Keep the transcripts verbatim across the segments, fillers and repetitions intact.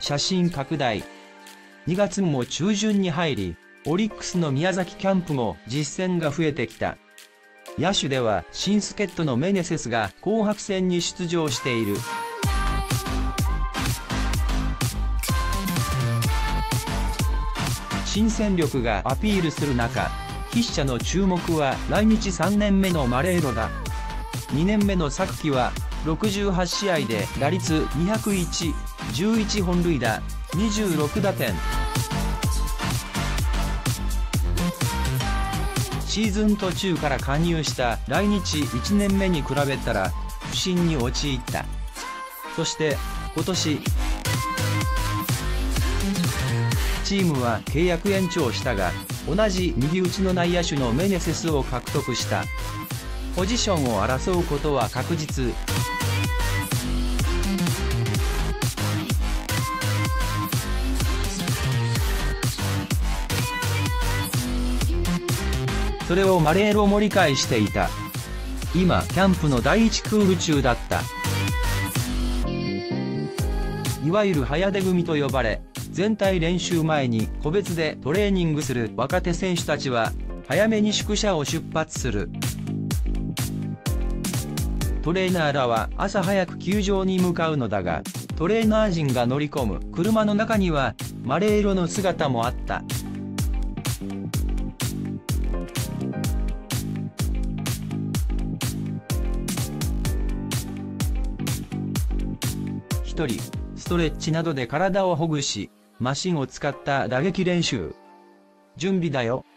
写真拡大。にがつも中旬に入り、オリックスの宮崎キャンプも実戦が増えてきた。野手では新助っ人のメネセスが紅白戦に出場している。新戦力がアピールする中、筆者の注目は来日さんねんめのマレーロだ。にねんめの昨季はろくじゅうはちしあいで打率にひゃくいち、じゅういちほんるいだ、にじゅうろくだてん。シーズン途中から加入した来日いちねんめに比べたら不振に陥った。そして今年チームは契約延長したが、同じ右打ちの内野手のメネセスを獲得した。ポジションを争うことは確実。それをマレーロも理解していた。今キャンプの第一クール中だった。いわゆる早出組と呼ばれ、全体練習前に個別でトレーニングする若手選手たちは早めに宿舎を出発する。トレーナーらは朝早く球場に向かうのだが、トレーナー陣が乗り込む車の中にはマレーロの姿もあった。一人、ストレッチなどで体をほぐし、マシンを使った打撃練習。準備だよ。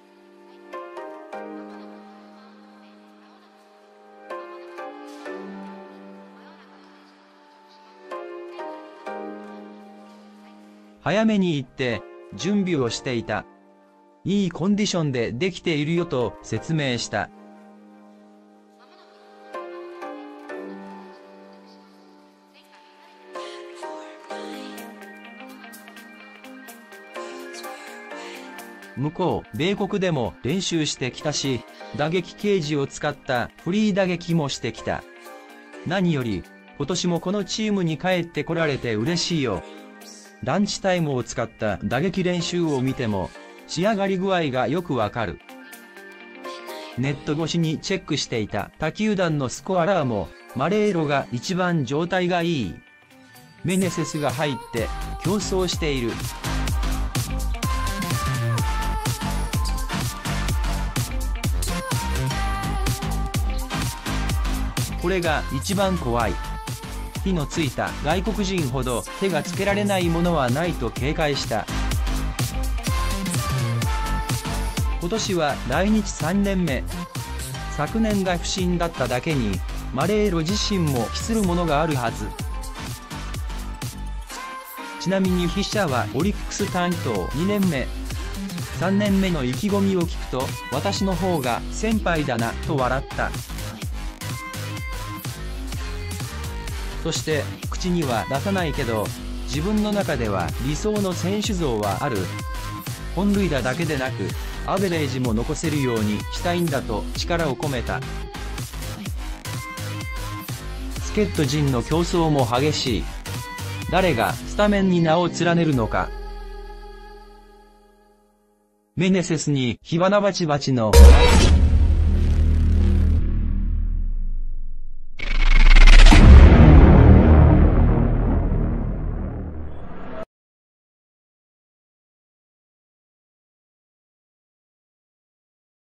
早めに行って準備をしていた。いいコンディションでできているよと説明した。向こう、米国でも練習してきたし、打撃ケージを使ったフリー打撃もしてきた。何より、今年もこのチームに帰ってこられて嬉しいよ。ランチタイムを使った打撃練習を見ても、仕上がり具合がよくわかる。ネット越しにチェックしていた他球団のスコアラーも、マレーロが一番状態がいい。メネセスが入って競争している。これが一番怖い。火のついた外国人ほど手がつけられないものはないと警戒した。今年は来日さんねんめ。昨年が不振だっただけに、マレーロ自身も期するものがあるはず。ちなみに筆者はオリックス担当にねんめ。さんねんめの意気込みを聞くと、私の方が先輩だなと笑った。そして口には出さないけど、自分の中では理想の選手像はある。本塁打だけでなくアベレージも残せるようにしたいんだと力を込めた。助っ人陣の競争も激しい。誰がスタメンに名を連ねるのか。メネセスに火花バチバチの